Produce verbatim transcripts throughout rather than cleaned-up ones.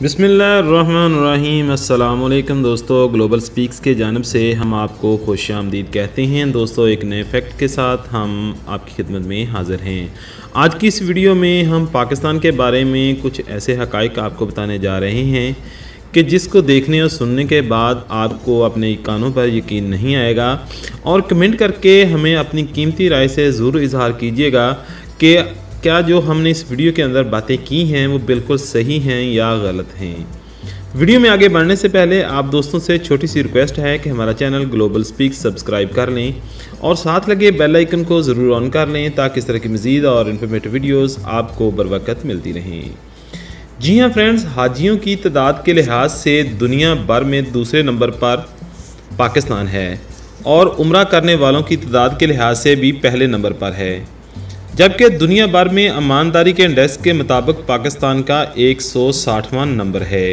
बिस्मिल्लाहिर्रहमानिर्रहीम। अस्सलामुअलैकुम दोस्तों, ग्लोबल स्पीक्स के जानब से हम आपको खुश आमदीद कहते हैं। दोस्तों, एक नए फैक्ट के साथ हम आपकी खिदमत में हाज़िर हैं। आज की इस वीडियो में हम पाकिस्तान के बारे में कुछ ऐसे हक़ाइक़ आपको बताने जा रहे हैं कि जिसको देखने और सुनने के बाद आपको अपने कानों पर यकीन नहीं आएगा। और कमेंट करके हमें अपनी कीमती राय से ज़रूर इजहार कीजिएगा कि क्या जो हमने इस वीडियो के अंदर बातें की हैं वो बिल्कुल सही हैं या गलत हैं। वीडियो में आगे बढ़ने से पहले आप दोस्तों से छोटी सी रिक्वेस्ट है कि हमारा चैनल ग्लोबल स्पीक सब्सक्राइब कर लें और साथ लगे बेल आइकन को ज़रूर ऑन कर लें ताकि इस तरह की मज़ीद और इन्फॉर्मेटिव वीडियोस आपको बर वक्त मिलती रहें। जी हाँ फ्रेंड्स, हाजियों की तादाद के लिहाज से दुनिया भर में दूसरे नंबर पर पाकिस्तान है और उम्रा करने वालों की तादाद के लिहाज से भी पहले नंबर पर है, जबकि दुनिया भर में ईमानदारी के इंडेक्स के मुताबिक पाकिस्तान का एक सौ साठवां नंबर है।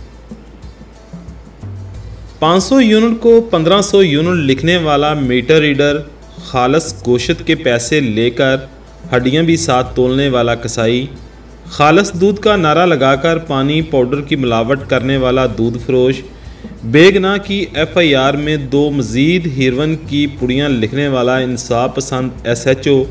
पाँच सौ यूनिट को पंद्रह सौ यूनिट लिखने वाला मीटर रीडर, खालस गोश्त के पैसे लेकर हड्डियां भी साथ तोलने वाला कसाई, खालस दूध का नारा लगाकर पानी पाउडर की मिलावट करने वाला दूध फरोश, बेगना की एफ आई आर में दो मज़ीद हीरोइन की पुड़ियाँ लिखने वाला इंसाफ पसंद एस एच ओ,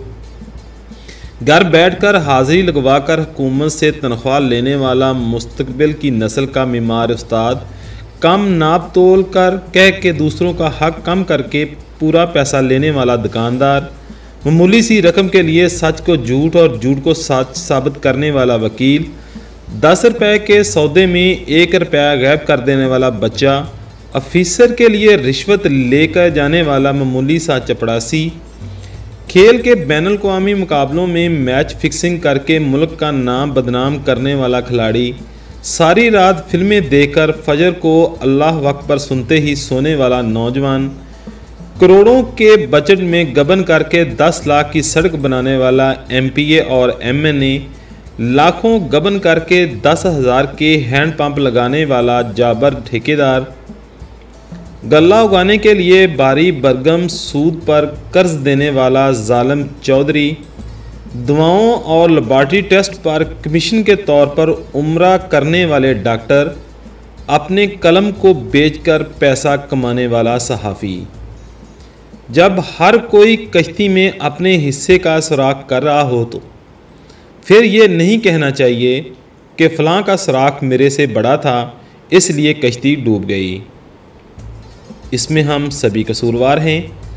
घर बैठकर हाज़िरी लगवाकर हुकूमत से तनख्वाह लेने वाला मुस्तकबिल की नस्ल का बीमार उस्ताद, कम नाप तोल कर कह के दूसरों का हक कम करके पूरा पैसा लेने वाला दुकानदार, मामूली सी रकम के लिए सच को झूठ और झूठ को सच साबित करने वाला वकील, दस रुपये के सौदे में एक रुपया गायब कर देने वाला बच्चा, ऑफिसर के लिए रिश्वत लेकर जाने वाला मामूली सा चपड़ासी, खेल के बैनुल अक़वामी मुकाबलों में मैच फिक्सिंग करके मुल्क का नाम बदनाम करने वाला खिलाड़ी, सारी रात फिल्में देखकर फजर को अल्लाह अकबर सुनते ही सोने वाला नौजवान, करोड़ों के बजट में गबन करके दस लाख की सड़क बनाने वाला एम पी ए और एम एन ए, लाखों गबन करके दस हज़ार के हैंडपंप लगाने वाला जाबर ठेकेदार, गल्ला उगाने के लिए बारी बरगम सूद पर कर्ज देने वाला जालिम चौधरी, दवाओं और लेबॉरेटरी टेस्ट पर कमीशन के तौर पर उम्रा करने वाले डॉक्टर, अपने कलम को बेचकर पैसा कमाने वाला सहाफ़ी। जब हर कोई कश्ती में अपने हिस्से का सुराख कर रहा हो तो फिर ये नहीं कहना चाहिए कि फ़लाँ का सुराख मेरे से बड़ा था इसलिए कश्ती डूब गई। इसमें हम सभी कसूरवार हैं।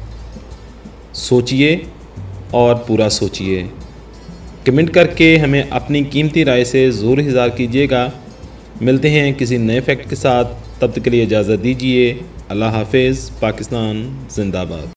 सोचिए और पूरा सोचिए। कमेंट करके हमें अपनी कीमती राय से ज़रूर इज़हार कीजिएगा। मिलते हैं किसी नए फैक्ट के साथ, तब तक के लिए इजाज़त दीजिए। अल्लाह हाफ़िज़। पाकिस्तान जिंदाबाद।